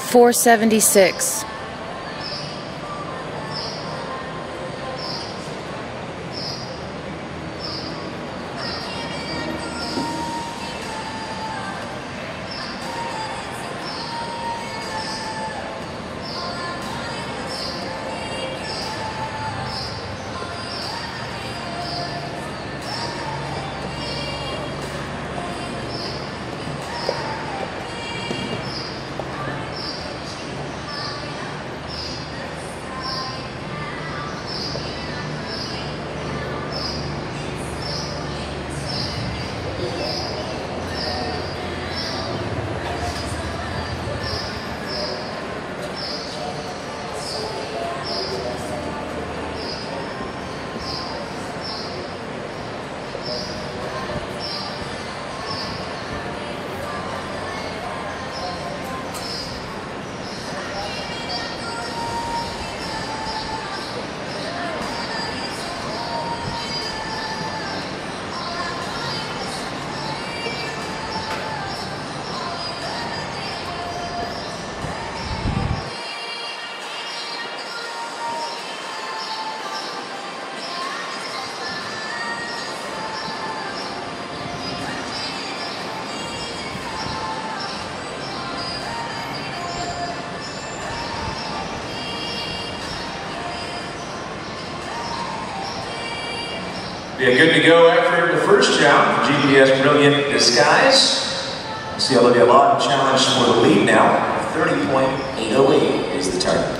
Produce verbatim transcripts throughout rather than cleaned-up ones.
four seventy-six. Yeah, good to go after the first round. G P S Brilliant Disguise. We'll see Olivia Lawton challenge for the lead now. thirty point eight oh eight is the target.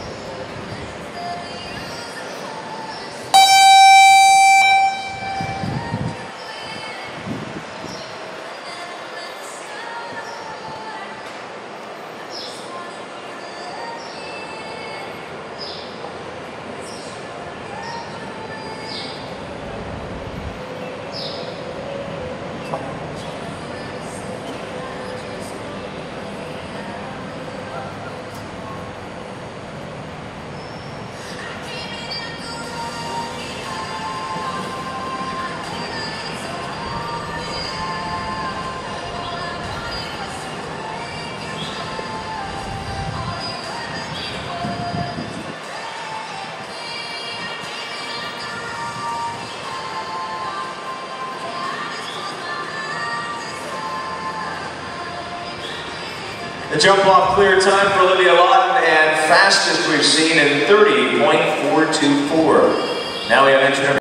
The jump off clear time for Olivia Lawton and fastest we've seen in thirty point four two four. Now we have entry number